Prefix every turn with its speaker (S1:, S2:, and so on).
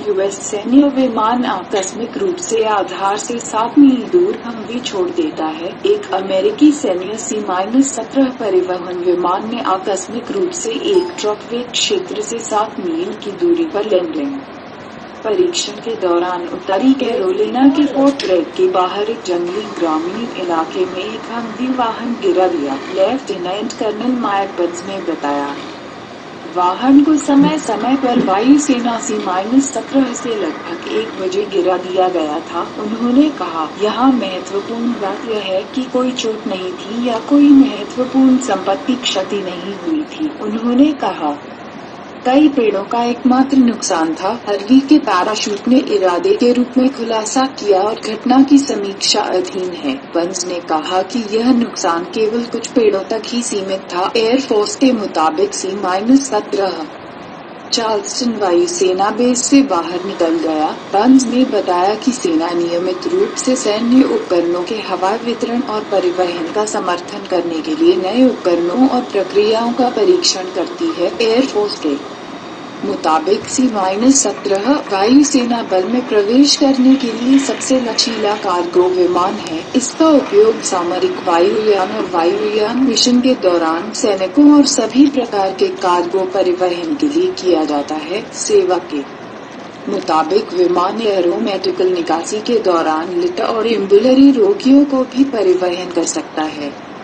S1: US सैन्य विमान आकस्मिक रूप से आधार से 7 मील दूर हमवी छोड़ देता है। एक अमेरिकी सैन्य C-17 परिवहन विमान ने आकस्मिक रूप से एक ट्रकवे क्षेत्र से 7 मील की दूरी पर लैंडिंग परीक्षण के दौरान उत्तरी कैरोलिना के फोर्ट ब्रैग के बाहर एक जंगली ग्रामीण इलाके में एक हमवी वाहन गिरा दिया, लेफ्टिनेंट कर्नल मायर्स ने बताया। वाहन को समय समय पर वायुसेना C-17 से लगभग 1 बजे गिरा दिया गया था। उन्होंने कहा, यहाँ महत्वपूर्ण बात यह है कि कोई चोट नहीं थी या कोई महत्वपूर्ण संपत्ति क्षति नहीं हुई थी। उन्होंने कहा, कई पेड़ों का एकमात्र नुकसान था। हर्वी के पैराशूट ने इरादे के रूप में खुलासा किया और घटना की समीक्षा अधीन है। बंस ने कहा कि यह नुकसान केवल कुछ पेड़ों तक ही सीमित था। एयरफोर्स के मुताबिक C-17 चार्ल्सटन वायुसेना बेस से बाहर निकल गया। बंस ने बताया कि सेना नियमित रूप से सैन्य उपकरणों के हवाई वितरण और परिवहन का समर्थन करने के लिए नए उपकरणों और प्रक्रियाओं का परीक्षण करती है। एयरफोर्स के मुताबिक C-17 वायुसेना बल में प्रवेश करने के लिए सबसे लचीला कार्गो विमान है। इसका उपयोग सामरिक वायुयान और वायुयान मिशन के दौरान सैनिकों और सभी प्रकार के कार्गो परिवहन के लिए किया जाता है। सेवा के मुताबिक विमान एरोमेडिकल निकासी के दौरान लिटर और एम्बुलरी रोगियों को भी परिवहन कर सकता है।